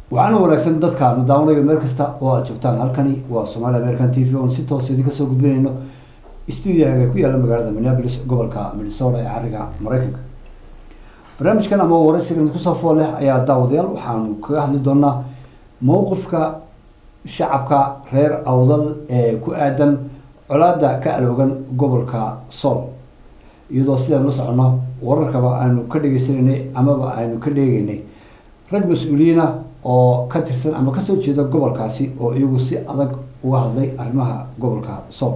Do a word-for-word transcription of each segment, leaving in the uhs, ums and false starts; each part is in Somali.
waxaana wanaagsan dadka madaawanayo meel kasta oo aad joogtaan halkani waa Somali American T V oo si toos ah idinka soo gudbinayno studio-ga ku yaala magaalada Minneapolis gobolka Minnesota ee cariga Mareykanka. barnaamijkan ama waraysigan ku soo fool leh ayaa daawadayaal waxaanu kaga hadli doonaa mowqifka shacabka reer awdal ee ku aadan colaadda ka aloogan gobolka Sool, iyadoo sidaan la socono wararkaba aanu ka dhageysanay amaba aanu ka dheegaynay rag mas'uuliyiin ah oo ka tirsan ama ka soo jeeda gobolkaasi oo iyagu si adag uga hadlay arrimaha gobolka Sool.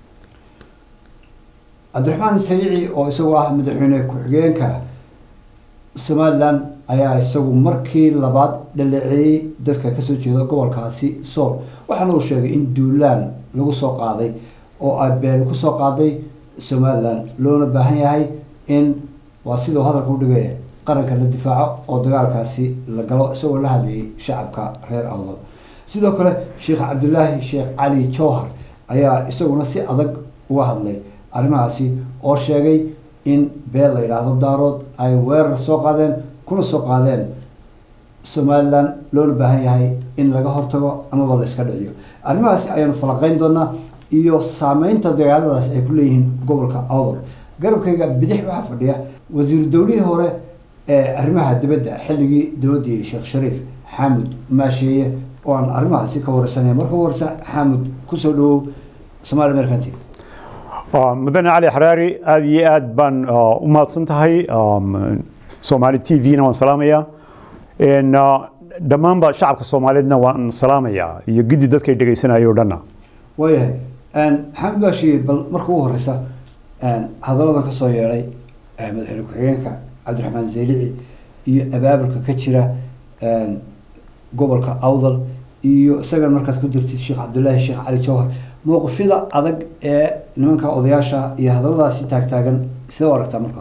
Cabdiraxmaan Sayci oo isagu ah madaxweyne ku-xigeenka Somaliland ayaa isagu markii labaad dhaleeceeyay dadka ka soo jeeda gobolkaasi Sool, waxaana uu sheegay in duulaan lagu soo qaaday oo ay been ku soo qaaday Somaliland loona baahan yahay in waa sidoo hadalka u dhigay qaranka la difaaco oo dagaalkaasi la galo isagoo la hadlayay shacabka reer awdal. sidoo kale Sheekh Cabdullaahi Sheekh Cali Jowhar ayaa isaguna si adag uga hadlay arrimahaasi oo sheegay in beel la yiraahdo daarood ay weerar soo qaadeen kuna soo qaadeen Somaliland loona baahan yahay in laga hortago ama la iska dhiciyo. arrimahaasi ayaan falaqayn doonaa iyo saameynta dagaaladaas ay ku leeyihiin gobolka awdal. garabkayga bidix waxa fadhiya wasiir dawladii hore ee arrimaha dibadda xilligii dawladii Sheekh Shariif Xamud Maashiye oo aan arrimahaasi ka warsanay. marka warsa Xamud ku soo dhaw Somali American T V. مدن علي حراري هذه آد بان وما تصنتهاي سومالي تي في نوان سلامية إن دمان بشعب الصومالي نوان سلامية يجدي دتك يدقي سنة يوردنا. وياه أن حمد باشي بالمركوه الرئيسة أن هذا الله كصياري مثل كحيانك عبد الرحمن زيلعي أبابك كتشرة أن قبل كأوضل يسجل مركز قدرة الشيخ عبد الله الشيخ علي جوهر. موقفيدا adag ee nimanka odayaasha iyo hadaladaasi taagtaagan sida waragta markaa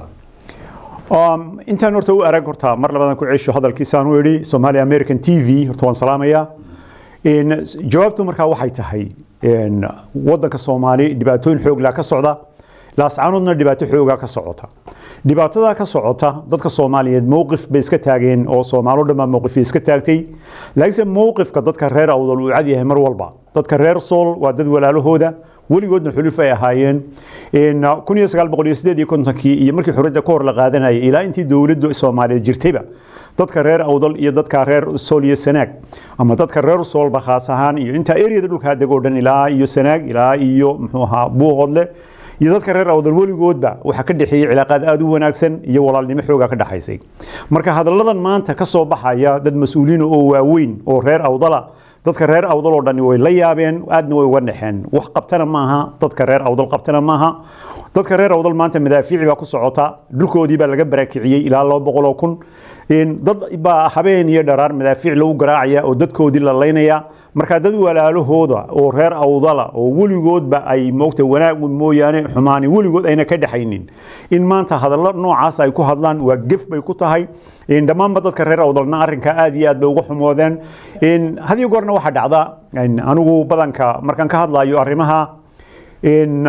um inta horta u arag horta mar labadan ku ciisho hadalkiisaan u yiri Somali American T V horta waan salaamaya in jawaabtu markaa waxay tahay in wadanka Soomaali dhibaatooyin xoog la ka socda laascaanoodna dhibaato xooga ka socota dhibaatada ka socota dadka Soomaaliyeed mowqif bay iska taageen oo Soomaalidu dhama mowqif iska taagtay laakiin mowqifka dadka reer awdal uu cad yahay mar walba dadka reer Sool waa dad walaalahooda weligoodna xuluf ay ahaayeen in kun iyo sagaal boqol iyo siddeed iyo konton-kii iyo markii xurriyadda ka hor la qaadanayay ilaa intii dawladdu Soomaaliyeed jirtayba dadka reer awdal iyo dadka reer Sool iyo Sanaag ama dadka reer Sool ba khaas ahaan iyo inta area dhulka dego dhan ilaa iyo Sanaag ilaa iyo muxuu ahaa Buuhoodle iyo dadka reer awdal weligoodba waxa ka dhaxeeyay cilaaqad aad u wanaagsan iyo walaalnimo xooga ka dhaxaysay. marka hadaladan maanta ka soo baxaya dad mas'uuliin oo waaweyn oo reer awdala dadka reer awdal oo dhan way la yaabeen aadna way uga naxeen wax qabtana maaha dadka reer awdal qabtana maaha dadka reer awdal maanta madaafiic baa ku socota dhulkoodii baa laga barakiciyay ilaa laba boqol oo kun in dad baa habeen iyo dharaar madaafiic lagu garaacaya oo dadkoodii la leynaya marka dad walaalahooda oo reer awdala oo weligoodba ay moogta wanaag mooyaane xumaani weligood ayna ka dhaxaynin in maanta hadallo noocaas ay ku hadlaan waa gef bay ku tahay in dhammaanba dadka reer awdalna arrinka aad iyo aad bay uga xumoodeen in hadii goorna waxa dhacda in anigu badanka markaan ka hadlayo arrimaha in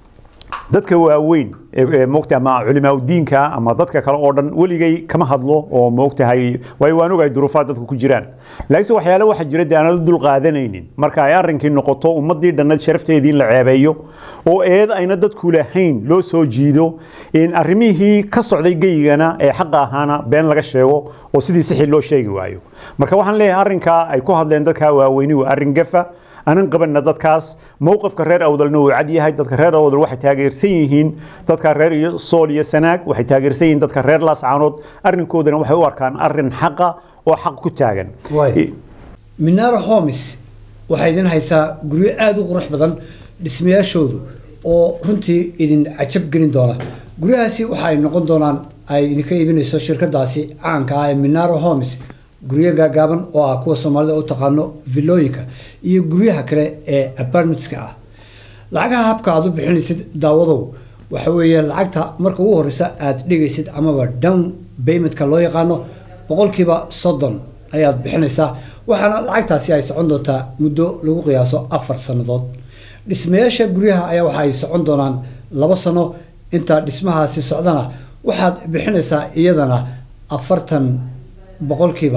dadka waaweyn ee moogta ma culimada diinka ama dadka kale oo dhan weligay kama hadlo oo moogtahay way waan ogahay duruufaad dadku ku jiraan laakiin waxyaalo waxa jira daanad dul qaadanaynin marka ay arrinkii noqoto ummadii dhanad sharafteedii la ceebeeyo oo eed ayna dadku lahayn loo soo jiido in arrimihii ka socday geeyigana ee xaq ahaana been laga sheego oo sidii saxi loo sheegi waayo marka waxaan leeyahay arrinka ay ku hadleen dadka waaweyni waa arrin gafa anan qabanna dadkaas mowqifka reer awdalna uu cad yahay dadka reer awdal waxay taageersan yihiin dadka reer Sool iyo Sanaag waxay taageersan yihiin dadka reer Laascaanood arrinkoodana waxay u arkaan arrin xaqa oo xaq ku taagan. Minara Homes waxay idin haysaa guryo aad u qurux badan dhismayaashoodu oo runtii idin cajab gelin doona. guryahaasi waxay noqon doonaan ay idinka iibinayso shirkadaasi caanka ah ee Minara Homes guryo gaagaaban oo ah kuwa Soomaalida u taqaano villooyinka iyo guryaha kale ee apartmentska ah. lacagaha habka aad u bixinaysid daawadow waxa weeye lacagta marka ugu horeysa aad dhigaysid amaba down paymentka loo yaqaano boqolkiiba soddon ayaad bixinaysaa waxaana lacagtaasi ay socon doontaa muddo lagu qiyaaso afar sanadood. dhismayaasha guryaha ayaa waxa ay socon doonaan laba sano inta dhismahaasi socdana waxaad bixinaysaa iyadana afartan boqolkiiba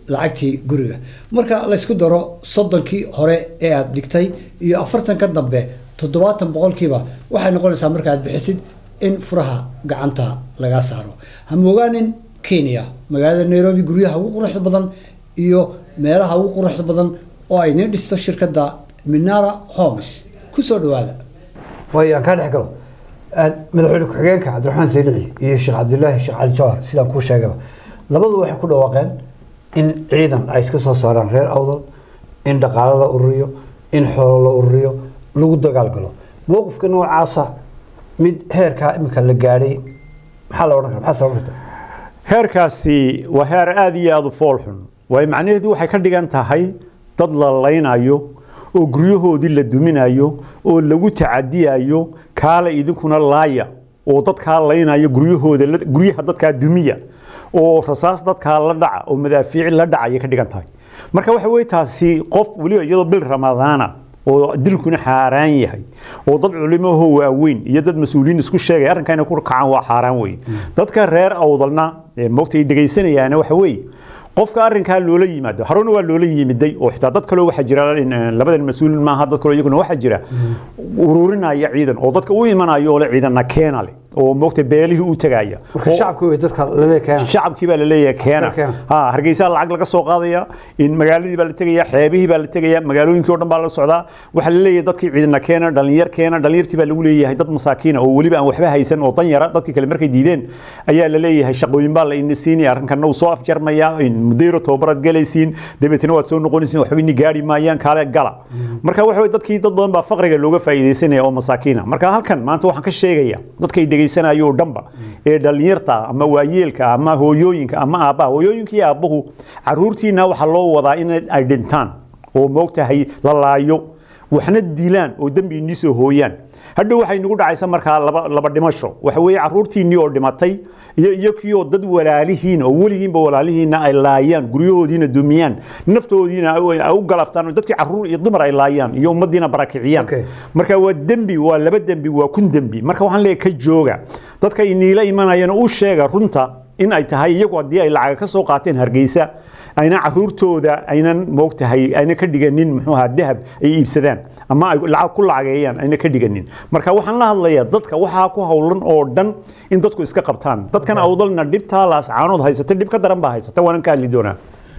lacagtii guriga marka la isku daro soddonkii hore ee aad dhigtay iyo afartan ka dambe toddobaatan boqolkiiba waxay noqonaysaa marka aad bixisid in furaha gacanta laga saaro ha moogaanin Kenya magaalada Nairobi guryaha ugu quruxda badan iyo meelaha ugu quruxda badan oo ay idin dhisto shirkadda Minara Homes ku soo dhawaada way aan ka dhex galo madaxweyne ku-xigeenka Cabdiraxmaan Saylici iyo Sheekh Cabdullaahi Sheekh Cali Jawhar sidaan ku sheegay labadu waxay ku dhawaaqeen in ciidan ay iska soo saaraan reer awdal in dhaqaale la ururiyo in xoolo la ururiyo lagu dagaal galo mowqifka noocaas ah mid heerka imika la gaaray maxaa la oran karaa maxaa sababta heerkaasi waa heer aad iyo aad u foolxun way macnaheedu waxay ka dhigan tahay dad la laynayo oo guryahoodii la duminayo oo lagu tacadiyayo kaala idinkuna laaya oo dadka laynayo guryahooda guryaha dadka dumiya oo rasaas dadka la dhaca oo madaafiic la dhacay ka dhigan tahay marka waxa way taasi qof waliba iyadoo bil ramadaana oo dilkuna xaaraan yahay oo dad culimo waaweyn iyo dad mas'uuliin isku sheegay arrinkan ku kacaan waa xaaraan way dadka reer awdalna moogtay dhageysanayaan waxa way qofka arrinka loola yimaado haruna waa loola yimiday oo xitaa dad kale waxa jira labadan mas'uulin ma aha dad kale iyaguna waxa jira ururinaya ciidan oo dadka u imanayo oo ciidanna keenale oo moogtay beelihii u tagaya shacabku way dadka la leeyahay shacabkii baa la leeyahay keena ha hargeysa lacag laga soo qaadaya in magaaladii baa la tagaya xeebihii baa la tagaya magaalooyinkii oo dhan baa la socdaa waxa la leeyahay dadkii ciidanna keena dhalinyar keena dhalinyartii baa lagu leeyahay dad masaakiin oo waliba aan waxba haysan oo dan yara dadkii kale markay diideen ayaa la leeyahay shaqooyin baa la inisiinay arrinkan uu soo afjarmaya in mudiro tobarad galaysiin dabeetana waad soo noqonaysiin waxba ni gaari maayaan kaale gala marka waxa dadkii dad badan baa faqriga looga faa'iideysanaya oo masaakiina marka halkan maanta waxaan ka sheegaya dadkay dhageysanaayo dhanba ee dhalinyarta ama waayeelka ama hooyooyinka ama aabbaha hooyooyinka iyo aabbuhu caruurtiina waxa loo wadaa in ay dhintaan oo moogtahay la laayo waxna dilaan oo dambi ni soo hooyaan hadda waxay nagu dhacaysa marka laba laba dhimasho waxa weeye caruurtiinii oo dhimatay iyo iyakii oo dad walaalihiin oo waligiinba walaalihiina ay laayaan guryahoodiina dumiyaan naftoodiina ay u galaftaan dadkii caruur iyo dumar ay laayaan iyo ummadiina barakiciyaan marka waa dambi waa laba dambi waa kun dambi marka waxaan leeyahay ka jooga dadka iniila imanayaan oo sheega runta in ay tahay iyagu hadii ay lacag ka soo qaateen Hargeysa ayna caruurtooda aynan moogtahay ayna ka dhiganin muxuu ahaa dahab ay iibsadaan ama ay lacag ku lacageeyaan ayna ka dhiganin marka waxaan la hadlayaa dadka waxa ku hawlan oo dhan in dadku iska qabtaan dadkan awdalna dhibta laas caanood haysata dhib ka daran baa haysata waan ka hadli doonaa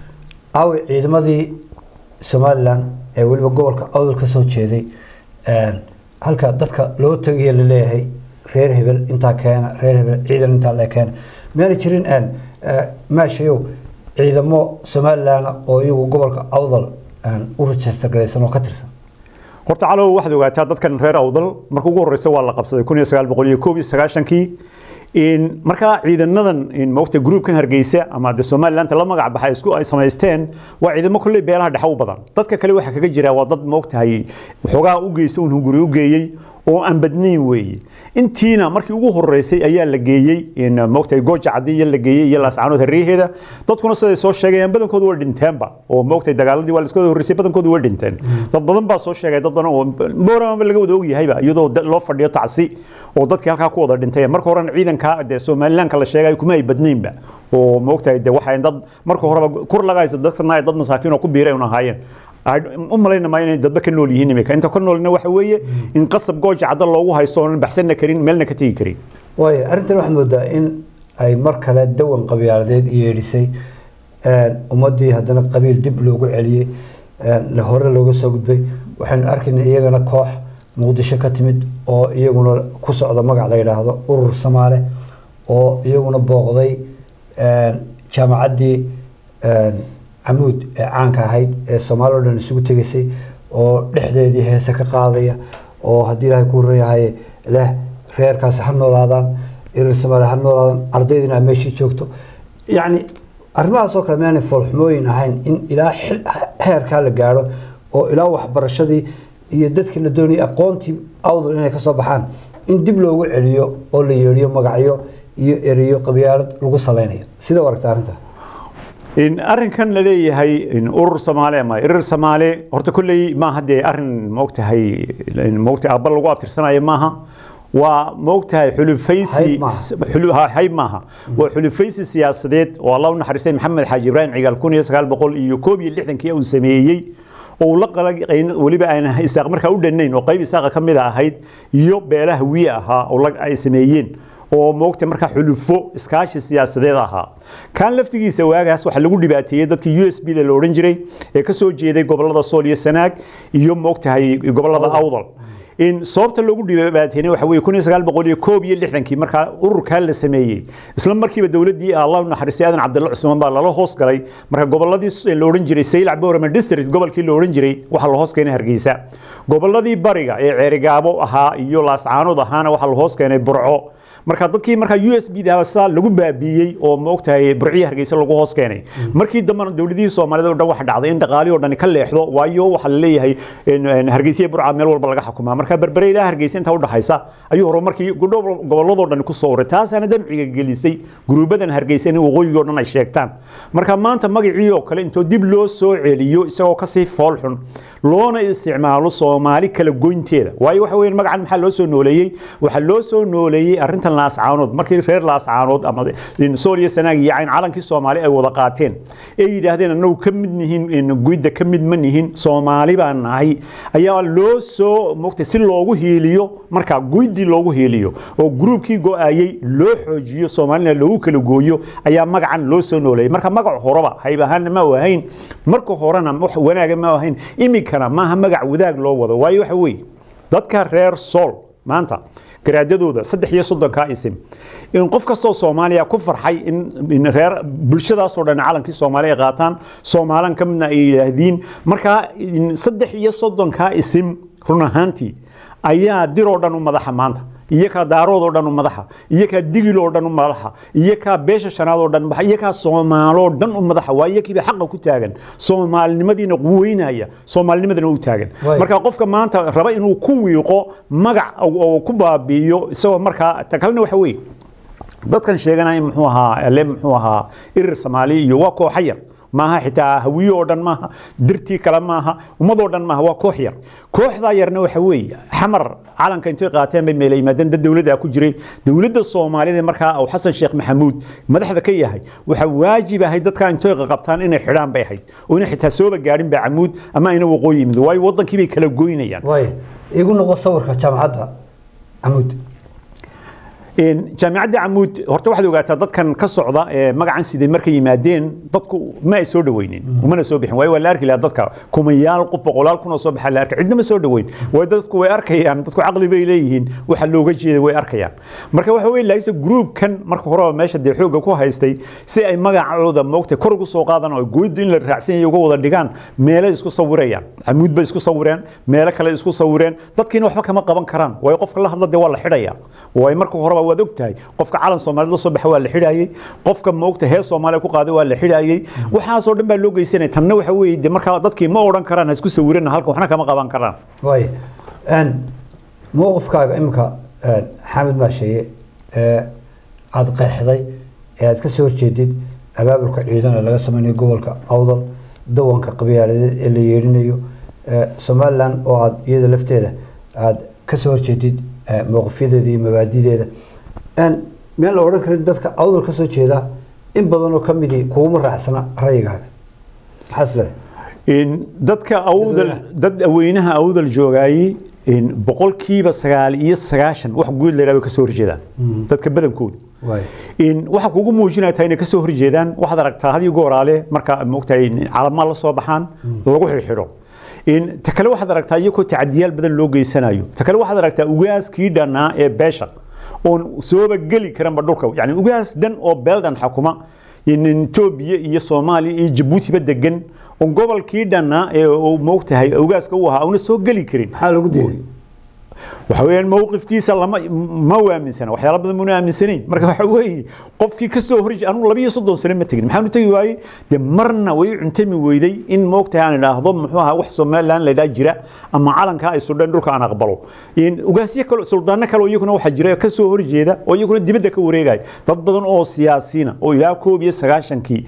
aw ciidamadii Somaliland ee waliba gobolka awdal ka soo jeeday een halka dadka loo tagay la leeyahay reer hebel inta keena reer hebel ciidan inta la keena meel jirin aan maashiyo ciidamo Somaliland oo iyagu gobolka awdal aan u register gareysan oo ka tirsan horta calow waxaad ogaataa dadkan reer awdal markuu ugu horreysay waa la qabsaday kun iyo sagaal boqol iyo koob iyo sagaashan-kii in marka ciidanadan in moogta groupkan Hargeysa ama de Somaliland la magac baxay isku ay sameysteen waa ciidamo kulli beelaha dhaxaw badan dadka kale waxa kaga jira waa dad moogtahay xogaa u geeyay uu guri u geeyay oo aan badnayn weey intiina markii ugu horeysay ayaa la geeyay in moogtay gooja cadiye la geeyay iyo laascaanood hariiheeda dadkuna siday soo sheegayaan badankoodu waa dhinteenba oo moogtay dagaaladii waa la iska horeysay badankoodu waa dhinteen dad badan baa soo sheegay dad badan oo boorama laga wada og yahayba iyadoo loo fadhiyo tacsi oo dadkii halka ku wada dhintay marka hore ciidanka de Somaliland ka la sheegay kuma ay badnaynba oo moogtay de waxa dad marka hore kur lagaysa dadkana dad masaakiin oo ku biiray una haayeen umalayna ma inay dadba ka nool yihiin imika inta ka noolna waxa weeye in qasab gooja cadal loogu haysto oo baxsan karin meelna ka tagi karin way arintan waxa moodaa in ay mar kale dawan qabiiladeed yeelisay ee ummadii hadana qabiil dib loogu celiyay la hore looga soo gudbay waxaan arkaynaa iyagana koox Muqdisho ka timid oo iyaguna ku socda magac la yiraahdo urur Soomaali oo iyaguna booqday ee jaamacadii ee عمود عانك هاي الصومالي لأن سوق تجسي أو لحظة دي هي سك قاضية أو هدي له يكون ريا هاي له خير كاس حنو هذا الصومالي حنو هذا أرضينا ماشي شوكتو يعني أربعة سوق لما نفرح موين هاين إن إلى خير كله جاره أو إلى واحد برشدي يدك إن الدنيا أقونتي أوضل إنك صباحان إن دبلو عليو أو اللي يريو مقعيو يريو قبيلة القصلينية سيدا ورك تعرفه in arrinkan la leeyahay in urur Soomaali ama irir Soomaali horta kulli ma hadee arrin moogtahay in moogta abal lagu abtirsanayo maaha وموقتها حلفيسي حلوها هاي معها وحلفيسي سياسات والله نحرسين محمد حاج إبراهيم عقال كوني سقال بقول يكوبي اللي إحنا كيا سميي ولقى ولبا أنا إساق مركا ودنين وقيب إساق كم ذا هيد يوب بله وياها ولقى أي سميين وموقتها مركا حلفو إسكاش السياسة ذاها كان لفتي سواء جاس وحلو دباتية ذاتك يو إس بي للأورنجري كسو جيدي قبل هذا الصولية سناك يوم موقتها قبل هذا أوضل إن صوبت اللي قلت بعد هنا وحوي يكون يسقال بقول يكوبي اللي إحنا كي مركا أوركال السمية إسلام مركي بالدولة دي الله ونحرس آدم عبد الله عثمان بالله الله هوس قري مركا قبل هذا الأورنجري سيل عبورة من ديستريت قبل كي الأورنجري وحل هوس كين هرجيسة قبل هذا برجع عرقابو ها يولاس عانو ضهانا وحل هوس كين برعو marka dadkii marka U S B da waxa lagu baabiyay oo moogtahay burciyaha Hargeysa lagu hoos keenay markii dambana dawladii Soomaaliyeed oo dhan wax dhacday in dhaqaaliyo oo dhan ka leexdo waayo waxa la leeyahay in Hargeysa burca meel walba laga xukumaa marka barbareeyla Hargeysa inta u dhaxaysa ayuu hore markii gobolada oo dhan ku soo uray taasana damciga gelisay gruubadan Hargeysa in waqooyiga oo dhan ay sheegtaan marka maanta magacii oo kale inta dib loo soo celiyo isagoo ka sii fool xun loona isticmaalo Soomaali kala goynteeda waayo waxa weeyaan magacan maxaa loo soo nooleeyay waxa loo soo nooleeyay arintan laas caanood markii reer laas caanood ama in Soomaaliya sanaag yaacin calankii Soomaali ay wada qaateen ay yiraahdeen annagu ka mid nihiin in guida ka mid ma nihiin Soomaali baan nahay ayaa loo soo moogtay si loogu heeliyo marka guidi loogu heeliyo oo groupkii go'ayay loo xoojiyo Soomaalina loogu kala gooyo ayaa magacan loo soo nooleeyay marka magac horaba haybahan ma wahayn marka horena wax wanaaga ma wahayn imikana ma aha magac wadaag loo wado waayo waxa weey dadka reer Sool maanta garaadadooda saddex iyo soddon ka isim in qof kasto Soomaaliya ku farxay in in reer bulshadaas oo dhan calankii Soomaaliya qaataan Soomaalian kamidna ay yiraahdeen marka saddex iyo soddon ka isim run ahaantii ayaa dir oo dhan u madaxa maanta iyaka daarood oo dhan u madaxa iyaka digil oo dhan u madaxa iyaka beesha shanaad oo dhan iyaka Soomaali oo dhan u madaxa waa iyakiiba xaq ku taagan Soomaalinimadiina quweynaya Soomaalinimadana u taagan marka qofka maanta raba inuu ku wiiqo magac oo ku baabiyo isagoo marka takalna waxa weey dadkan sheeganay muxuu ahaa le muxuu ahaa irir Soomaali iyo waa koox yar maaha xitaa hawiyo oo dhan maaha dirtii kala maaha umadoo dhan maaha waa koox yar kooxda yarna waxa weey xamar calanka intay qaateen bay meelay maadaan dawladda ku jiray dawladda Soomaaliyeed marka oo Xasan Sheekh Maxamuud madaxda ka yahay waxa waajib ah dadka intay qabtaan inay xidhaan bay ahayd oo inay xitaa soo gaarin ba camuud ama inay waqooyi mid way wadankii bay kala gooynayaan way igu noqo sawirka jaamacadda camuud in jaamacadda camuud horta waxaad ogaataa dadkan ka socda ee magacan sidii markay yimaadeen dadku ma ay soo dhaweyneen uma soo bixin way wala arki la dadka kumayaal qof boqolaal kun oo soo baxay la arkay cidna ma soo dhaweyn way dadku way arkayaan dadku aqli bay leeyihiin waxa looga jeeday way arkayaan marka waxa weey laaysa group kan marka hore meesha de xooga ku haystay si ay magacooda moogtay kor ugu soo qaadan oo guud in la raacsan yahay uga wada dhigaan meelo isku sawirayaan camuud bay isku sawireen meelo kale isku sawireen dadkiina waxba kama qaban karaan way qofka la hadla de waa la xidhaya way marka hore waad ogtahay qofka calan Soomaaliyeed la soo baxay waa la xidhaayay qofka moogta hees Soomaaliyeed ku qaaday waa la xidhaayay waxa soo dhan baa loo geysanay tanna waxa weey marka dadkii ma oran karaan isku sawireen halka waxna kama qaban karaan way aan موقفkaaga imka Xamed Maasheeye ee aad qeexday ee aad ka soo horjeedid abaabulka ciidan laga sameeyo gobolka Awdal dawanka qabiilada ee la yeerinayo Somaliland oo aad iyada lafteeda aad ka soo horjeedid موقفيdeeda iyo mabaadideeda aan meel oran karin dadka Awdal ka soo jeeda in badan oo kamidii kuuma raacsana rayigaaga xasle in dadka Awdal dad weynaha Awdal joogay in boqolkiiba sagaal iyo sagaashan wax guud leeyahay ka soo horjeedaan dadka badankooda way in waxa kugu muujinaytaa inay ka soo horjeedaan waxaad aragtaa hadii gooraale marka moogtahay calaamad la soo baxaan lagu xirxiro in takale waxaad aragtaa iyagoo tacadiyaal badan loo geysanayo takale waxaad aragtaa ugaaskii dhanaa ee beesha oo sooba gali karan badhulka yani ugaas dhan oo beeldan xukuma in Itoobiya iyo Soomaaliya iyo Djibouti ba degan oo gobolkii dhanaa ee uu moogtahay ugaaska uu ahaa una soo gali karin waxa lagu diiday waxa weeyaan mowqifkiisa lama ma waaminsan waxyaalo badan muna aaminsaneen marka waxa weey qofkii ka soo horjeed anu laba iyo soddon sano ma tagin maxaan u tagi waayay de marna way cuntami weeday in moogtahay aan ilaahdo muxuu ahaa wax Soomaaliland la daa jira ama calanka ay soo dhan dhulka aan aqbalo in ugaasiye kale suldaana kale iyaguna waxa jira ka soo horjeeda oo iyaguna dibadda ka wareegay dad badan oo siyaasiyiin oo ilaa koob iyo sagaashan-kii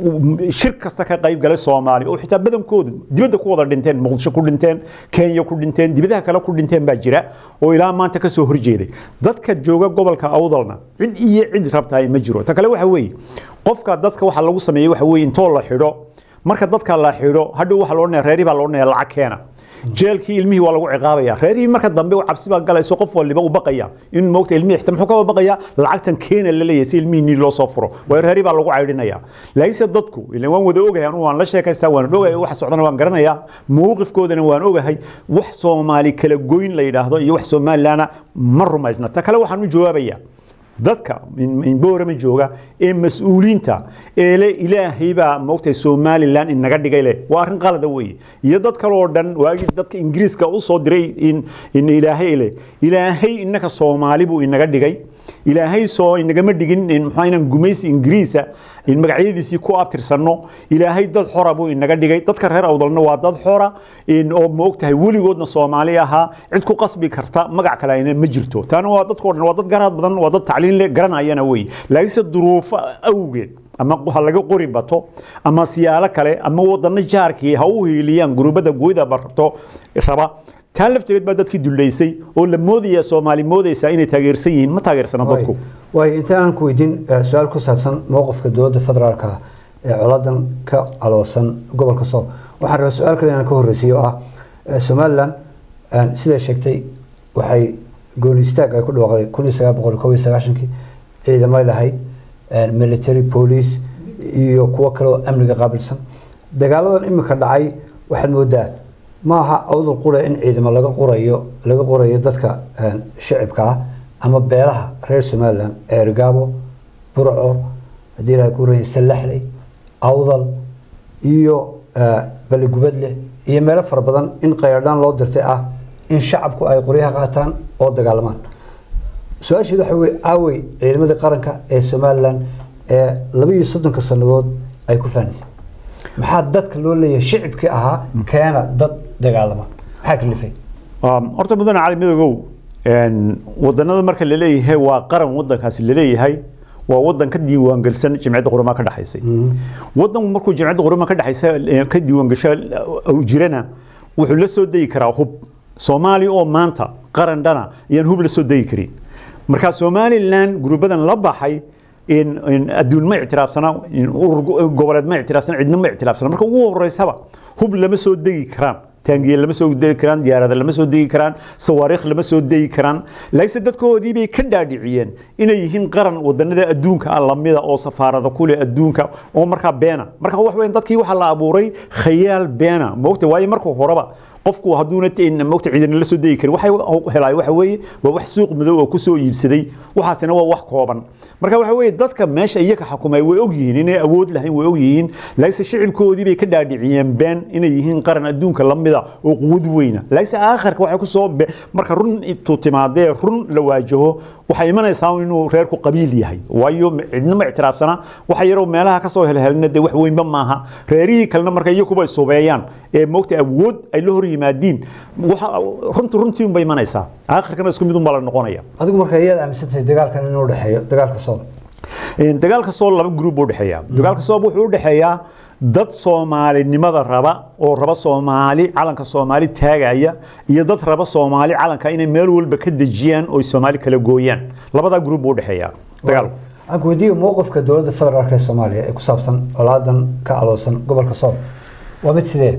shir kasta ka qayb galay Soomaali oo xitaa badankooda dibadda ku wada dhinteen Muqdisho ku dhinteen Kenya ku dhinteen dibadaha kale ku dhinteen baa jira oo ilaa maanta ka soo horjeeday dadka jooga gobolka awdalna cid iyo cid rabtaa ma jiro ta kale waxa weeye qofka dadka waxa lagu sameeyay waxa weeye intoo la xidho marka dadka la xidho hadhow waxa loo neereeri baa loo neeyaa lacag keena jeelkii ilmihii waa lagu ciqaabaya reerihii marka dambe uu cabsi baa galayso qof waliba uu baqaya in moogta ilmihii xitaa muxuu ka baqaya lacagtan keena la leeyahay si ilmihii loo soo furo way reerihii baa lagu caydinaya laakiin dadku ilaa waan wada ogahay anu waan la sheekaystaa waan ogahay wax socdana waan garanayaa mowqifkoodana waan ogahay wax Soomaali kala goyn la yiraahdo iyo wax Soomaaliana ma rumaysna ta kale waxaan u jawaabayaa dadka in boorama jooga ee mas'uuliinta ee le ilaahay baa moogtay Somaliland in naga dhigay le waa arin qalad weey iyo dad kale oo dhan waagi dadka Ingiriiska u soo diray in in ilaahay le ilaahay innaka Soomaali buu inaga dhigay ilaahay soo inaga ma dhigin in maxaynan gumaysi Ingiriisa in magacyadiisii ku abtirsano ilaahay dad xora buu inaga dhigay dadka reer awdalna waa dad xora in oo moogtahay waligoodna Soomaali aha cid ku qasbi karta magac kale ayna ma jirto taana waa dadka oo dhan waa dad garaad badan waa dad tacliin le garanayana way laakiin duruuf awgeed ama waxa laga qori bato ama siyaalo kale ama wadana jaarkii ha u hiiliyaan gurubada gooyda barto raba تالفتيد بدأت كي دوليسي ولا مودية سومالي مودية ساينة تغيرسيين ما تغيرسنا ضدكم. واي أنت أنا كويدين سؤال كوسابسن موقف كدولة الفدرال كا علادن كعلوسن قبل كصوب وحنا سؤال كلنا أنا كهرسيو آه سومالان سيدا شكتي وحي قول يستاق كل وقت كل سبب بقول كوي سبعشن كي إذا ما لهاي ميليتري بوليس يوكوكلو أمريكا قابلسن دجالنا إما كان دعي واحد مودة maaha awdal qura in ciidamo laga qorayo laga qorayo dadka shacabka ama beelaha reer Soomaaliland eergaabo burco hadii la qorayo salaxley awdal iyo balgubadle iyo meel far badan in qayradaan loo dirtay ah in shacabku ay qoryaha qaataan oo dagaalamaan su'aashu waxa weey aaway ciidamada qaranka ee Soomaaliland ee laba iyo soddon sanadood ay ku faanisay maxaa dadka loo leeyahay shacabkii ahaa keena dad dagaalama maxaa kalifay um horta mudan cali midoow een wadanada marka la leeyahay waa qaran wadankaas la leeyahay waa wadan ka diiwaan galsan jamciyadda qurumaha ka dhaxaysay wadan markuu jamciyadda qurumaha ka dhaxaysay ka diiwaan gashay oo jirana wuxuu la soo deey karaa hub Soomaali oo maanta qaran dhana ayaan hub la soo deey karin marka Somaliland gruubadan la baxay in in adduun ma ictiraafsana in goboleed ma ictiraafsana cidna ma ictiraafsana marka ugu horeysaba hub lama soo deegi karaan taangiye lama soo deegi karaan diyaarada lama soo deegi karaan sawaariikh lama soo deegi karaan laakiin dadkoodii bay ka dhaadhiciyeen inay yihiin qaran wadanada adduunka ah lamida oo safaarada kule adduunka oo marka beena marka wax weyn dadkii waxa la abuuray khayaal beena moogta way markuu horaba qofku haduuna tiin moogta ciidan la soo deegi kari waxay helay waxa weeye waa wax suuq madow oo ku soo iibsaday waxaasina waa wax kooban marka waxa weeye dadka meesha iyaga xukumay way og yihiin inay awood lahayn way og yihiin laakiin shicibkoodii bay ka dhaadhiciyeen been inay yihiin qaran adduunka lamida oo quwad weyna laakiin aakhirka waxa ku soo marka run intuu timaadee run la waajaho waxa imanaysaa inuu reerku qabiil yahay waayo cidna ma ictiraafsana waxa yaro meelaha ka soo helhelnade wax weynba maaha reerihii kalena marka iyagu bay suubeeyaan ee moogta awood ay la hor yimaadeen waxa runtu runtii bay imanaysaa aakhirkana isku mid u bala noqonaya adigu marka iyada aaminsantahay dagaalkan inuu dhaxeeyo dagaalka soo in dagaalka soo laba group u dhaxeeya dagaalka soo wuxuu u dhaxeeyaa dad Soomaalinimada raba oo raba Soomaali calanka Soomaali taagaya iyo dad raba Soomaali calanka inay meel walba ka dajiyaan oo Soomaali kala gooyaan labada group u dhaxeeya dagaal aan ku weydiiyo mowqifka dawladda federaalka ee Soomaaliya ee ku saabsan colaadan ka aloosan gobolka Sool waa mid sidee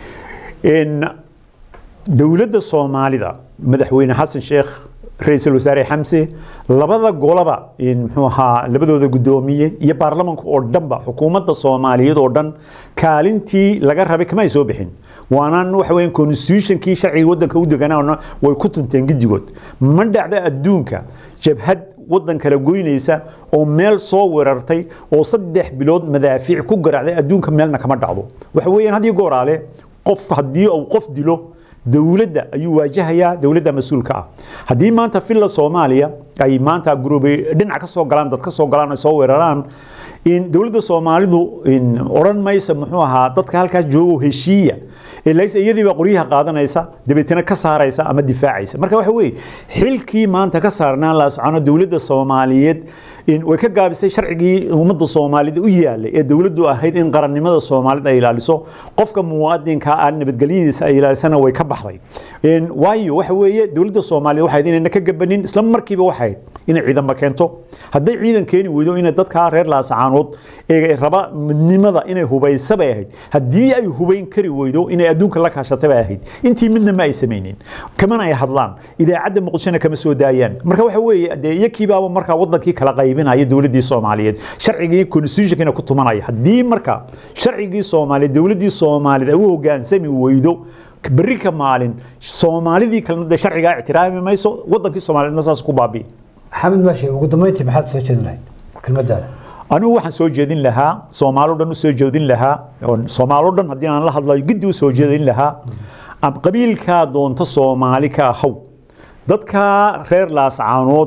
in dawladda Soomaalida madaxweyne Xasan Sheekh رئيس الوزراء حمزة لبذا قلبا إن محوها لبذا ذا قدومية يبارلمان كوردن حكومة الصومالية أردن كالنتي لجرها بك ما يسوبحين وأنا نروح وين كونستيوشن كي شرعي ودن كودة جنا ويكتن تنجد جود من دعوة الدونك جبهة ودن كلاجوين يسا أو مال صور رتي أو صدح بلاد مدافع كوجر على الدونك مالنا كمان دعوه وحوين هذه جور عليه قف هدي أو قف دلو دولة أيوة واجهها دولة مسؤولة هذه ما أنت في الصومالية أي ما أنت جروبي دين عكسوا قلنا تكسوا قلنا يسوي ران إن دولة الصومالية إن أوران ما يسمحوها تتكلم كجو هشية ليس يدي بقريها قادنا يسا دبيتنا كسر يسا أما دفاع يسا مركب حوي حلكي ما أنت كسرنا لاس عنا دولة الصومالية in way ka gaabisay sharcigii ummadda Soomaalida u yaalay ee dawladdu ahayd in qarannimada Soomaalida ay ilaaliso qofka muwaadinka ah nabadgelyadiisa ay ilaalisana way ka baxday in waayo waxa weeye dawladda Soomaalida waxay inay ka gabanin isla markiiba waxay inay ciidan keento haday ciidan keeni weydo inay dadka reer Laascaanood ee raba midnimada inay hubaysaba ahayd hadii ay hubayn kari weydo inay adduunka la kaashatay ahayd intii midna ma ay sameeyeen kaman ay hadlaan idaacada muqdishona kama soo daayaan marka waxa weeye yakiiba marka wadankii kala qaybinaya dawladii Soomaaliyeed sharcigii constitution-kana ku tumanaya hadii marka sharcigii Soomaaliyeed dawladii Soomaaliyeed ay u hogaansami weydo barika maalin Soomaalidii kalena sharciga ictiraami mayso wadankii Soomaaliyeedna saas ku baabi xamid maashi ugu dambeyntii maxaad soo jeedinay kelmadaada anigu waxaan soo jeedin lahaa Soomaalidu dhan u soo jeedin lahaa oo Soomaalidu dhan hadii aan la hadlayo gidi u soo jeedin lahaa ab qabiilka doonta Soomaali ka haw dadka reer Laascaanood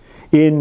in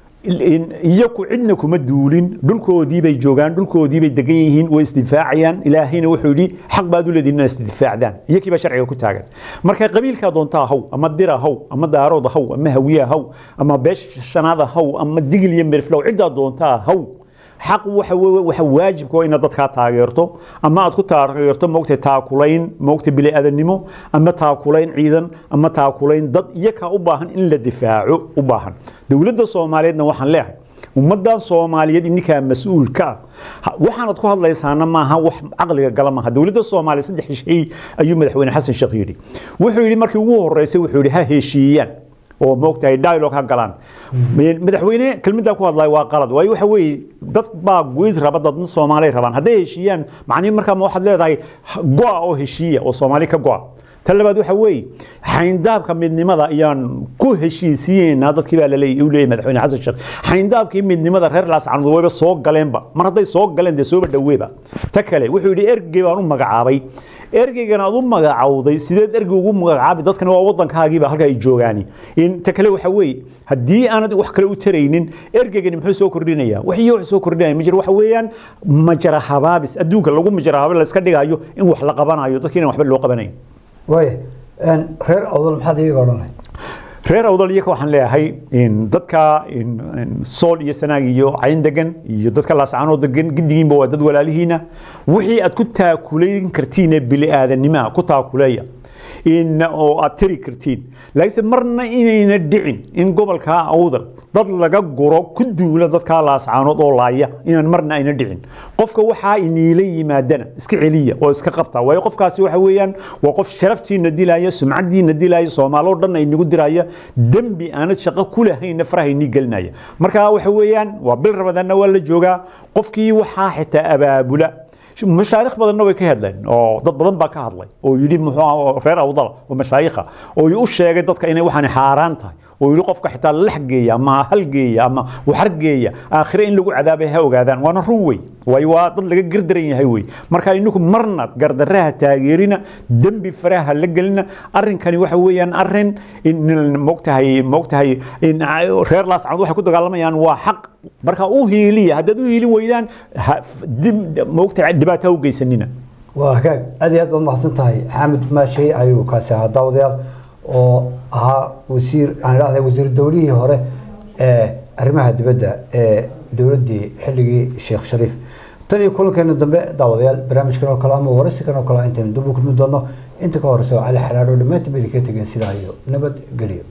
in iyaku cidna kuma duulin dhulkoodii bay joogan dhulkoodii bay degan yihiin way isdifaacayaan ilaahayna wuxuu yiri xaq baad u leedin isdifaacdaan iyakiiba sharciga ku taagan marka qabiilka doonta haw ama dira haw ama daarood haw ama hawiya haw ama beesh shanaada haw ama digil iyo mirflow cida doonta haw حق وحواجب كو إن ضدك تاجرته أما أدخل تاجرته موقت تاكلين موقت بلي أذنمو أما تاكلين عيدا أما تاكلين ضد يكا أباهن إلا دفاع أباهن دولة الصومالية نوحن لها ومدة الصومالية إنك مسؤول كا وحنا تقول الله يسانا ما ها وح عقل قلمها دولة الصومالية صدق شيء أيوم مدحوين حسن شقيري وحولي مركي وهو الرئيسي وحولي ها هشيان oo moogtay dialogue ha galaan madaxweyne kelmadda ku hadlay waa qalad way waxa weey dad baa guud raba dad Soomaali rabaan haday heshiiyaan macni marka ma waxaad leedahay go'a oo heshiiya oo Soomaali ka go'a talabaad waxa weey xayndaabka midnimada ayaan ku heshiisiyeena dadkii baa la leeyahay u leeyahay madaxweyne Xasan Sheekh xayndaabkii midnimada reer Laascaanood wayba soo galeenba mar haday soo galeen de soo dhaweeba ta kale wuxuu yiri ergey baan u magacaabay ergeygana aad u magacawday sideed ergey ugu magacaabay dadkana waa wadankaagiiba halka ay joogaani in ta kale waxa weey hadii aanad wax kale u taraynin ergeygani muxuu soo kordhinaya wixii uu soo kordhinaya majir waxa weeyaan majara habaabis adduunka lagu majara habaab la iska dhigayo in wax la qabanayo dadkiina waxba loo qabanayn way ان reer awdal maxaad iiga oranay reer awdal iyaga waxaan leeyahay in dadka in sool iyo sanaag iyo cayn degan iyo dadka Laascaanood degan gidigiinba waa dad walaalihiina wixii aad ku taakuleyn kartiin bili aadanimo ku taakuleeya in oo aad tiri kartiin laakiin marna inayna dhicin in gobolka awdal dad laga guro ku duula dadka Laascaanood oo laaya inaan marna ayna dhicin qofka waxa iniilay yimaadana iska celiya oo iska qabta way qofkaasi waxa weeyaan waa qof sharaftiina dilaya sumcadiina dilaya Soomaalidu dhan ay nagu diraya dambi aanad shaqo ku lahayn farahayni galnaya marka waxa weeyaan waa bil rabadana waa la jooga qofkii waxa xitaa abaabula مشايخ بدن way ka hadleen oo dad badan baa ka hadlay oo yiri muxuu reer awdal oo mashaayikha oo uu sheegay dadka inay waxaan xaaraan tahay oo yiri qofka xitaa laxgeeya ama halgeeya ama waxargeeya aakhir in lagu cadaabay ha ogaadaan waana run way way waa dad laga gardaran yahay way marka inuu marnad gardaraha taageerina dambi faraha la galina arinkani waxa weeyaan arin in moogtahay moogtahay in reer Laascaanood waxa ku dagaalamayaan waa xaq marka uu hiiliya hadad u hiilin weydaan moogtahay dibaato u geysanina waa hagaag aad iyo aad baad mahadsan tahay xamid maashi ayuu ka soo daawadayaal oo ahaa wasiir aan raacday wasiir dawladii hore ee arrimaha dibadda ee dawladii xilligii Sheekh Shariif tani kulankeena dambe daawadayaal barnaamijkan oo kala ama waraysigan oo kala intaan dib u kulmi doono inta ka horeysa cali xalaalo dhamaantii bidii ka tagay sidaa iyo nabad galiyo